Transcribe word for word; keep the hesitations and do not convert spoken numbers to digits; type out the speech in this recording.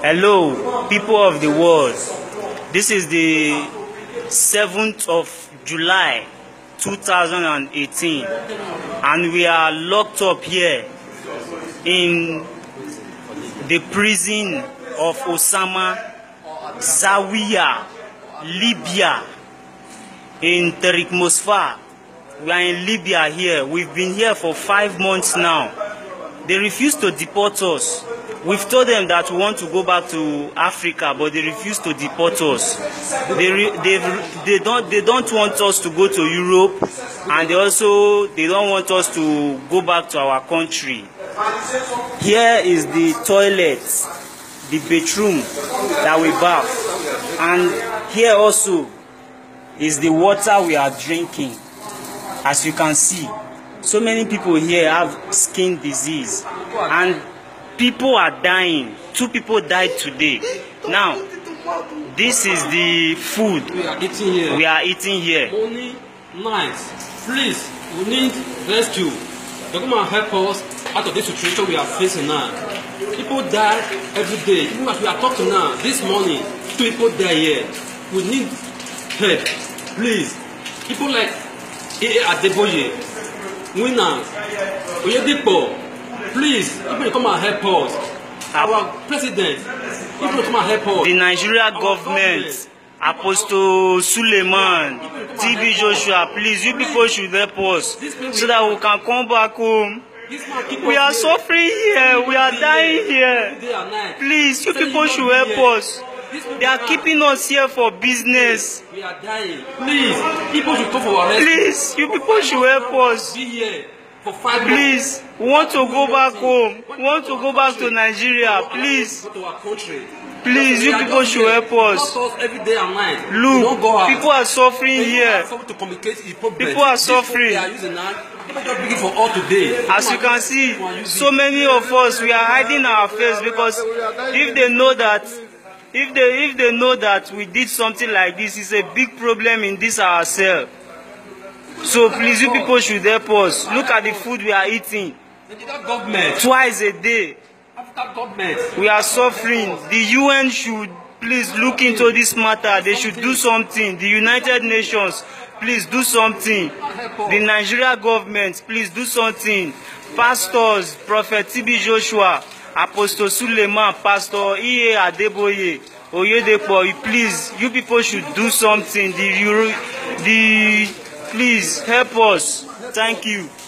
Hello, people of the world. This is the seventh of July two thousand eighteen, and we are locked up here in the prison of Osama Zawiya, Libya, in Tariq Mosfa. We are in Libya here. We've been here for five months now. They refuse to deport us. We've told them that we want to go back to Africa, but they refuse to deport us. They re they they don't they don't want us to go to Europe, and they also they don't want us to go back to our country. Here is the toilet, the bathroom that we bath, and here also is the water we are drinking. As you can see, so many people here have skin disease, and people are dying. Two people died today. Now, this is the food we are eating here. We are eating here. Morning, night. Please, we need rescue. They come and help us out of this situation we are facing now. People die every day. Even as we are talking now, this morning, two people die here. We need help. Please, people like A A Adeboye, Winners, Oyedipo. Please, people come and help us. Our president, people come and help us. The Nigeria government, government, Apostle Suleiman, T B Joshua, please, you people should help us so that we can come back home. We are suffering here, we are dying here. Please, you people should help us. They are keeping us here for business. We are dying. Please, people should come for our rescue. Please, you people should help us. Be here. For five Please, we want to go back home. We want to go back to Nigeria. Please. Please, you people should help us. Look, people are suffering here. People are suffering. As you can see, so many of us, we are hiding our face because if they know that, if they if they know that we did something like this, it's a big problem in this ourselves. So please, you people should help us. Look at the food we are eating. Twice a day. We are suffering. The U N should please look into this matter. They should do something. The United Nations, please do something. The Nigeria government, please do something. Pastors, Prophet T B Joshua, Apostle Suleiman, Pastor E A Adeboye, Oyedepo, please, you people should do something. The, the Please help us. Thank you.